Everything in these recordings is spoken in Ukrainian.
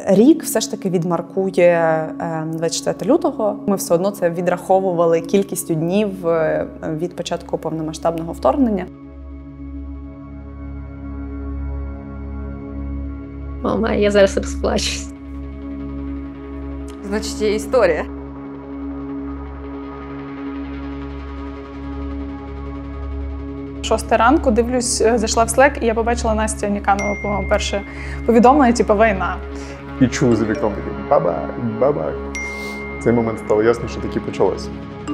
рік все ж таки відмаркує 24 лютого. Ми все одно це відраховували кількістю днів від початку повномасштабного вторгнення. Мама, я зараз розплачусь. Значить, є історія. Шоста ранку, дивлюсь, зайшла в Slack, і я побачила Настя Ніканова, по-моєму, перше повідомлення, типу, війна. І чув за вікном такий бабай, бабай. В цей момент стало ясно, що таки почалося.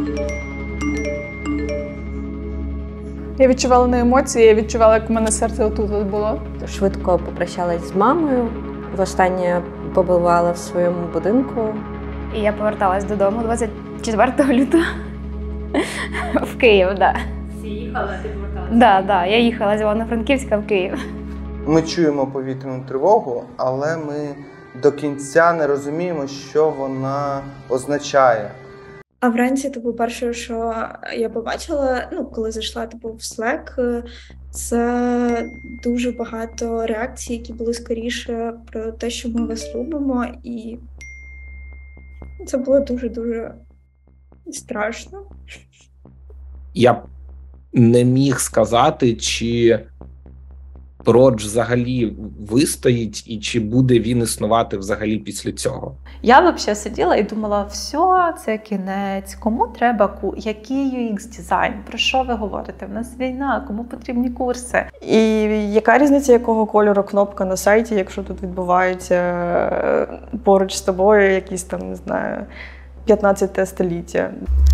Я відчувала не емоції, я відчувала, як у мене серце отут було. Швидко попрощалась з мамою, востаннє побувала в своєму будинку. І я поверталась додому 24 лютого в Київ, так. Ти їхала, ти поверталася? Так, я їхала з Івано-Франківська в Київ. Ми чуємо повітряну тривогу, але ми до кінця не розуміємо, що вона означає. А вранці, перше, що я побачила, коли зайшла в Slack, це дуже багато реакцій, які були скоріше про те, що ми вас любимо, і це було дуже-дуже страшно. Я б не міг сказати, чи Продж взагалі вистоїть і чи буде він існувати взагалі після цього. Я взагалі сиділа і думала, все, це кінець, кому треба, який UX-дизайн, про що ви говорите, в нас війна, кому потрібні курси. І яка різниця, якого кольору кнопка на сайті, якщо тут відбувається поруч з тобою якісь там, не знаю, 15 століття.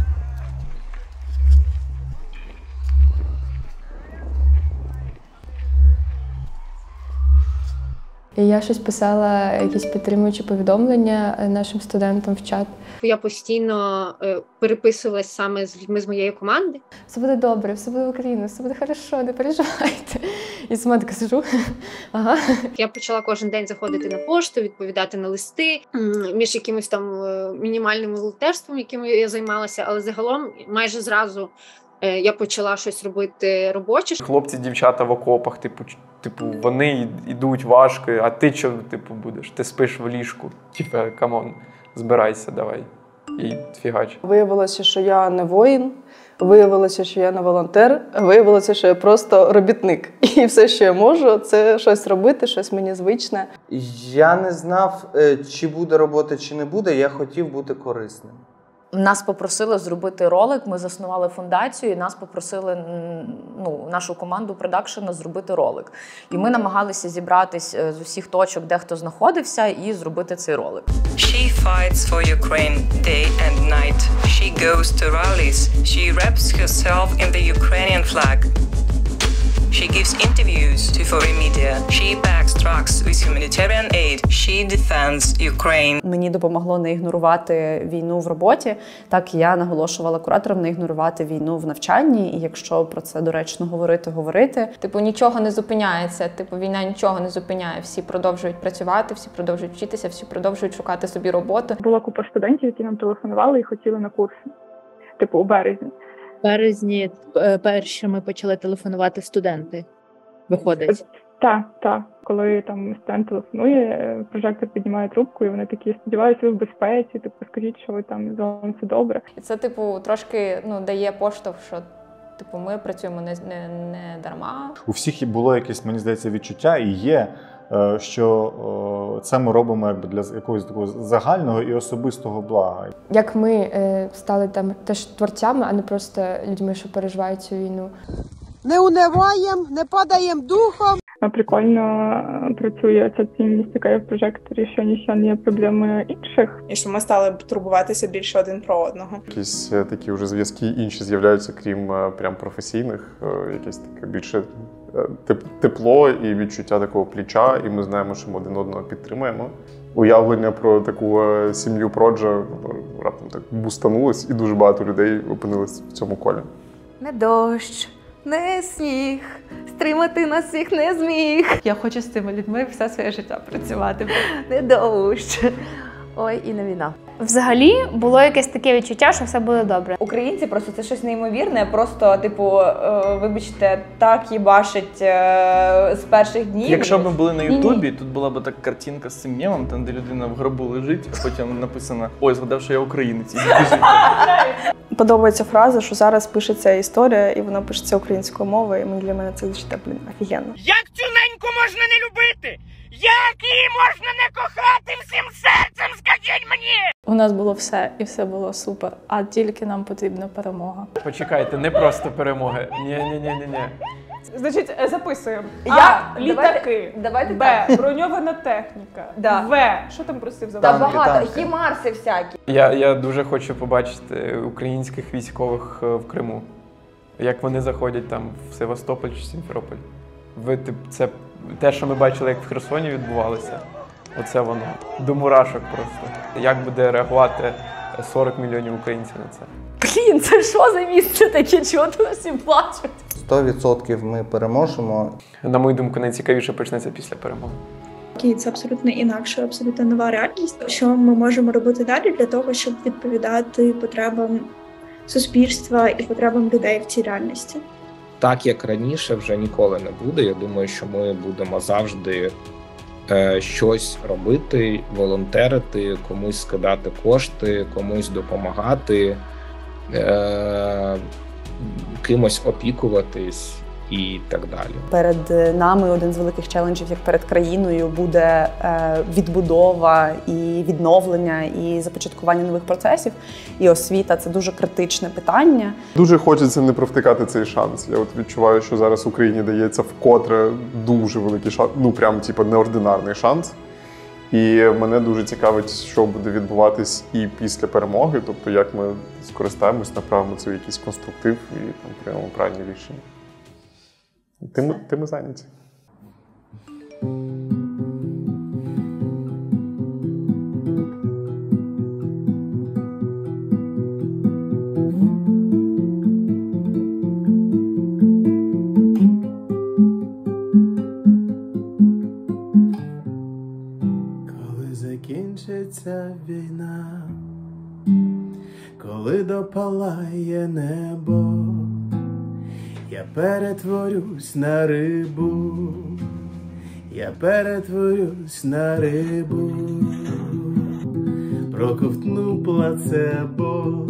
І я щось писала, якісь підтримуючі повідомлення нашим студентам в чат. Я постійно переписувалась саме з людьми з моєї команди. Все буде добре, все буде Україна, все буде хорошо, не переживайте. І сама така сижу. Ага. Я почала кожен день заходити на пошту, відповідати на листи, між якимось там мінімальним волонтерством, яким я займалася, але загалом майже зразу я почала щось робити робоче. Хлопці, дівчата в окопах, вони йдуть важко, а ти що, будеш? Ти спиш в ліжку. Камон, збирайся, давай. І фігач. Виявилося, що я не воїн, виявилося, що я не волонтер, виявилося, що я просто робітник. І все, що я можу, це щось робити, щось мені звичне. Я не знав, чи буде робота, чи не буде, я хотів бути корисним. Нас попросили зробити ролик, ми заснували фундацію, і нас попросили, нашу команду продакшена зробити ролик. І ми намагалися зібратись з усіх точок, де хто знаходився, і зробити цей ролик. She fights for Ukraine day and night. She goes to rallies. She wraps herself in the Ukrainian flag. She gives interviews to foreign media. She backs trucks with humanitarian aid. She defends Ukraine. Мені допомогло не ігнорувати війну в роботі. Так, я наголошувала кураторам не ігнорувати війну в навчанні. І якщо про це доречно говорити. Нічого не зупиняється. Війна нічого не зупиняє. Всі продовжують працювати, всі продовжують вчитися, всі продовжують шукати собі роботу. Була купа студентів, які нам телефонували і хотіли на курси. У березні. В березні першими почали телефонувати студенти. Виходить. Так. Коли там студент телефонує, прожектор піднімає трубку, і вони такі, сподіваюся, ви в безпеці, скажіть, що ви там, з вами все добре. І це, трошки, дає поштовх, що, ми працюємо не дарма. У всіх було якесь, мені здається, відчуття і є, що це ми робимо для якогось такого загального і особистого блага. Як ми стали там теж творцями, а не просто людьми, що переживають цю війну. Не униваємо, не падаємо духом. Прикольно працює ця цінність, яка є в прожекторі, що ніщо не є проблемою інших. І що ми стали турбуватися більше один про одного. Якісь такі вже зв'язки інші з'являються, крім прям професійних, якесь таке більше тепло і відчуття такого плеча, і ми знаємо, що ми один одного підтримуємо. Уявлення про таку сім'ю Проджа раптом так бустанулось, і дуже багато людей опинились в цьому колі. Не дощ, не сніг, стримати нас всіх не зміг. Я хочу з цими людьми все своє життя працювати. Не дощ. ой, і не війна. Взагалі було якесь таке відчуття, що все буде добре. Українці просто це щось неймовірне, просто, типу, вибачте, так їбашить з перших днів. Якщо б ми були на Ютубі, тут була б така картинка з цим мемом, там де людина в гробу лежить, а потім написано «Ой, згадав, що я українець, і біжить». Подобається фраза, що зараз пишеться історія, і вона пишеться українською мовою, і для мене це звучить, блін, офігенно. Як цю неньку можна не любити? Як її можна не кохати всім серцем, скажіть мені? У нас було все, і все було супер, а тільки нам потрібна перемога. Почекайте, не просто перемоги. Ні. Значить, записуємо. Літаки. Давайте Б. Броньована техніка. Да. В. Що там просив за Та багато. Хімарси всякі. Я дуже хочу побачити українських військових в Криму. Як вони заходять там в Севастополь чи Сімферополь. Це те, що ми бачили, як в Херсоні відбувалося. Оце воно. До мурашок просто. Як буде реагувати 40 мільйонів українців на це? Блін, це що за місце таке? Чого тут всі плачуть? 100% ми переможемо. На мою думку, найцікавіше почнеться після перемоги. Це абсолютно інакше, абсолютно нова реальність. Що ми можемо робити далі для того, щоб відповідати потребам суспільства і потребам людей в цій реальності? Так, як раніше, вже ніколи не буде. Я думаю, що ми будемо завжди щось робити, волонтерити, комусь скидати кошти, комусь допомагати, кимось опікуватись і так далі. Перед нами один з великих челенджів, як перед країною, буде відбудова і відновлення, і започаткування нових процесів. І освіта – це дуже критичне питання. Дуже хочеться не провтикати цей шанс. Я от відчуваю, що зараз Україні дається вкотре дуже великий шанс, ну прям типу неординарний шанс. І мене дуже цікавить, що буде відбуватись і після перемоги, тобто як ми скористаємось, направимо це в якийсь конструктив і там приймемо правильні рішення. Тим ми зайняті. Коли закінчиться війна, коли допалає небо, я перетворюсь на рибу, я перетворюсь на рибу, проковтну плацебо,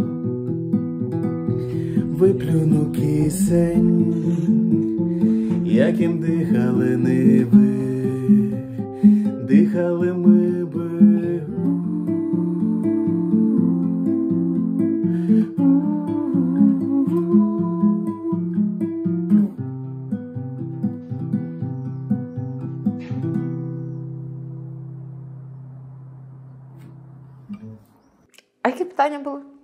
виплюну кисень, яким дихали ниви, дихали ми би. А які питання були?